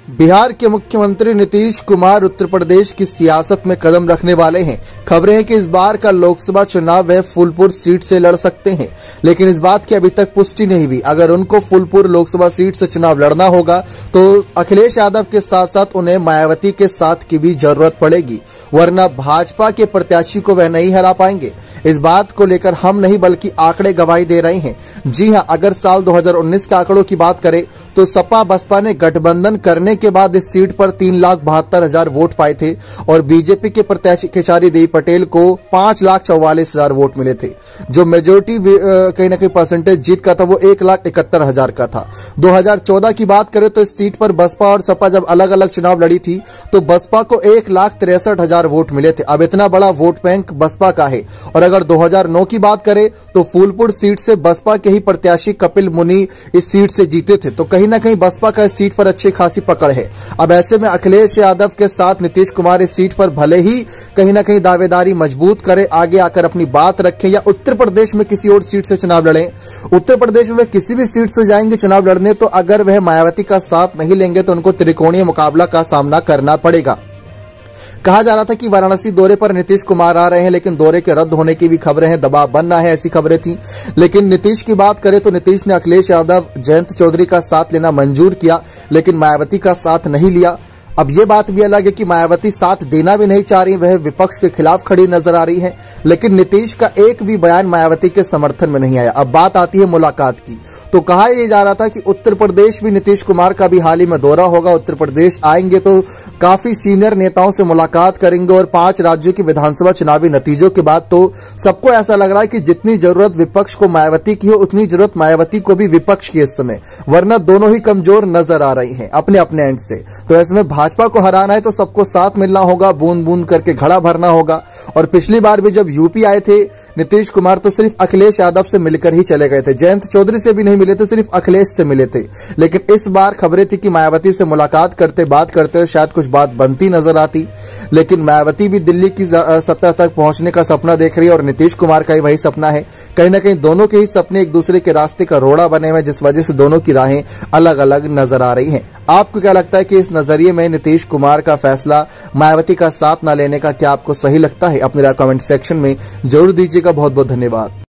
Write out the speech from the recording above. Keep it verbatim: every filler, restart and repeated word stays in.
बिहार के मुख्यमंत्री नीतीश कुमार उत्तर प्रदेश की सियासत में कदम रखने वाले हैं। खबरें हैं कि इस बार का लोकसभा चुनाव वह फूलपुर सीट से लड़ सकते हैं, लेकिन इस बात की अभी तक पुष्टि नहीं हुई। अगर उनको फूलपुर लोकसभा सीट से चुनाव लड़ना होगा तो अखिलेश यादव के साथ साथ उन्हें मायावती के साथ की भी जरूरत पड़ेगी, वरना भाजपा के प्रत्याशी को वह नहीं हरा पाएंगे। इस बात को लेकर हम नहीं बल्कि आंकड़े गवाही दे रहे हैं। जी हां, अगर साल दो हजार उन्नीस के आंकड़ों की बात करें तो सपा बसपा ने गठबंधन करने के बाद इस सीट पर तीन लाख बहत्तर हजार वोट पाए थे और बीजेपी के प्रत्याशी खेसारी देवी पटेल को पांच लाख चौवालीस हजार वोट मिले थे। जो मेजोरिटी कहीं ना कहीं परसेंटेज जीत का था वो एक लाख इकहत्तर हजार का था। दो हजार चौदह की बात करें तो इस सीट पर बसपा और सपा जब अलग अलग चुनाव लड़ी थी तो बसपा को एक लाख तिरसठ हजार वोट मिले थे। अब इतना बड़ा वोट बैंक बसपा का है। और अगर दो हजार नौ की बात करें तो फूलपुर सीट से बसपा के ही प्रत्याशी कपिल मुनि इस सीट से जीते थे, तो कहीं ना कहीं बसपा का इस सीट पर अच्छी खासी पकड़ है। अब ऐसे में अखिलेश यादव के साथ नीतीश कुमार इस सीट पर भले ही कहीं ना कहीं दावेदारी मजबूत करें, आगे आकर अपनी बात रखें या उत्तर प्रदेश में किसी और सीट से चुनाव लड़ें, उत्तर प्रदेश में वह किसी भी सीट से जाएंगे चुनाव लड़ने, तो अगर वह मायावती का साथ नहीं लेंगे तो उनको त्रिकोणीय मुकाबला का सामना करना पड़ेगा। कहा जा रहा था कि वाराणसी दौरे पर नीतीश कुमार आ रहे हैं, लेकिन दौरे के रद्द होने की भी खबरें हैं, दबाव बन रहा है, ऐसी खबरें थी। लेकिन नीतीश की बात करें तो नीतीश ने अखिलेश यादव जयंत चौधरी का साथ लेना मंजूर किया, लेकिन मायावती का साथ नहीं लिया। अब ये बात भी अलग है कि मायावती साथ देना भी नहीं चाह रही, वह विपक्ष के खिलाफ खड़ी नजर आ रही है, लेकिन नीतीश का एक भी बयान मायावती के समर्थन में नहीं आया। अब बात आती है मुलाकात की, तो कहा यह जा रहा था कि उत्तर प्रदेश भी नीतीश कुमार का भी हाल ही में दौरा होगा। उत्तर प्रदेश आएंगे तो काफी सीनियर नेताओं से मुलाकात करेंगे और पांच राज्यों की विधानसभा चुनावी नतीजों के बाद तो सबको ऐसा लग रहा है कि जितनी जरूरत विपक्ष को मायावती की हो उतनी जरूरत मायावती को भी विपक्ष की इस समय, वरना दोनों ही कमजोर नजर आ रही हैं अपने अपने एंड से। तो ऐसे में भाजपा को हराना है तो सबको साथ मिलना होगा, बूंद बूंद करके घड़ा भरना होगा। और पिछली बार भी जब यूपी आए थे नीतीश कुमार तो सिर्फ अखिलेश यादव से मिलकर ही चले गए थे, जयंत चौधरी से भी नहीं मिले थे, सिर्फ अखिलेश से मिले थे। लेकिन इस बार खबरें थी कि मायावती से मुलाकात करते बात करते शायद कुछ बात बनती नजर आती, लेकिन मायावती भी दिल्ली की सत्ता तक पहुंचने का सपना देख रही है और नीतीश कुमार का ही वही सपना है। कहीं ना कहीं दोनों के ही सपने एक दूसरे के रास्ते का रोड़ा बने हुए, जिस वजह से दोनों की राहें अलग अलग नजर आ रही हैं। आपको क्या लगता है कि इस नजरिए में नीतीश कुमार का फैसला मायावती का साथ न लेने का क्या आपको सही लगता है? अपने कमेंट सेक्शन में जरूर दीजिएगा। बहुत बहुत धन्यवाद।